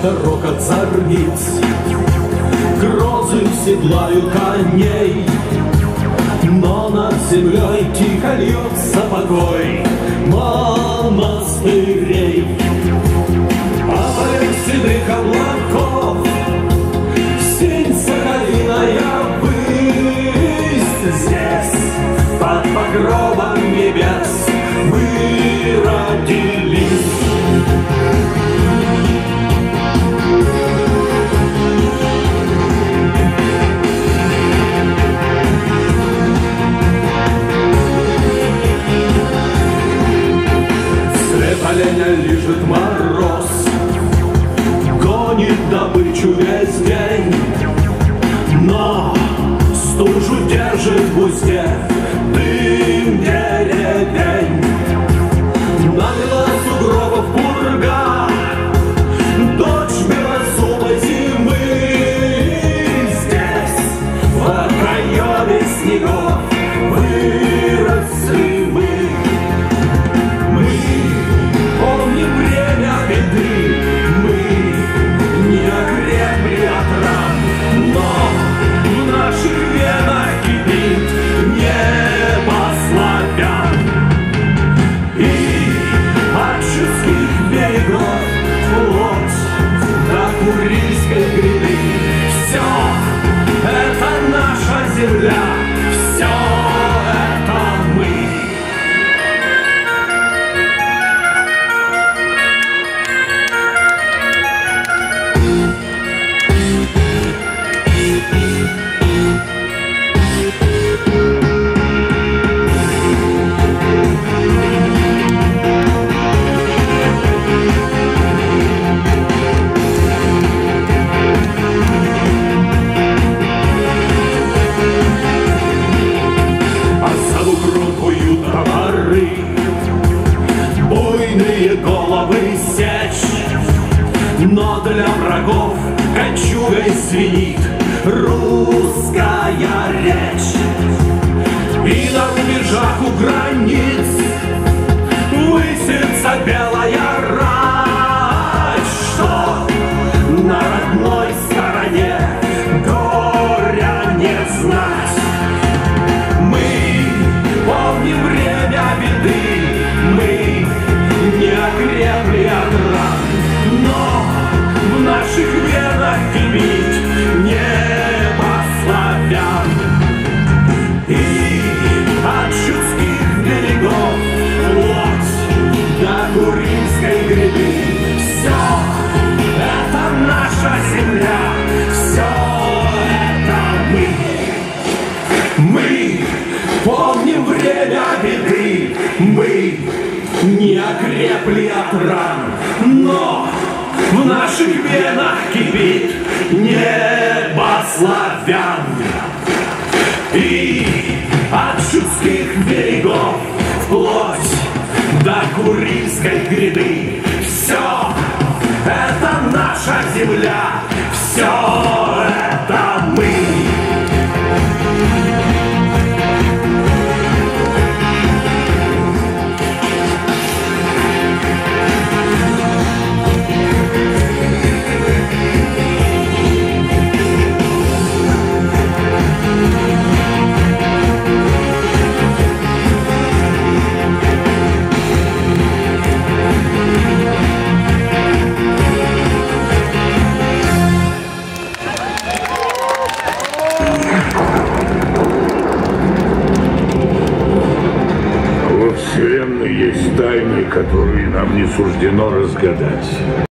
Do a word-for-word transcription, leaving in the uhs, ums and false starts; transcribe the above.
дорог от зорниц. Грозы седлают коней, но над землей тихо льется покой монастырей. А поверх седых облаков синь соколиная высь. Здесь, под покровом небес, мы родились. Оленя лижет мороз, гонит добычу весь день, но стужу держит в узде дым деревень. Налила сугробов пурга, дочь белозубой зимы. Здесь, в окоеме снегов, выросли мы. Помним время беды, мы не окрепли от ран, но в наших венах кипит небо славян. И от чудских берегов вплоть до Курильской гряды все это наша земля, все это мы. Буйные головы сечь, но для врагов кольчугой звенит русская речь. И на рубежах у границ высится белая рать, что на родной стороне горя не знать. Мы помним время беды, мы не окрепли от ран, но в наших венах кипит небо славян. И от чудских берегов вплоть до Курильской гряды все это наша земля, все это мы. Мы помним время беды, мы не окрепли от ран, но в наших венах кипит небо славян. И от чудских берегов вплоть до Курильской гряды все это наша земля, все это мы. Во Вселенной есть тайны, которые нам не суждено разгадать.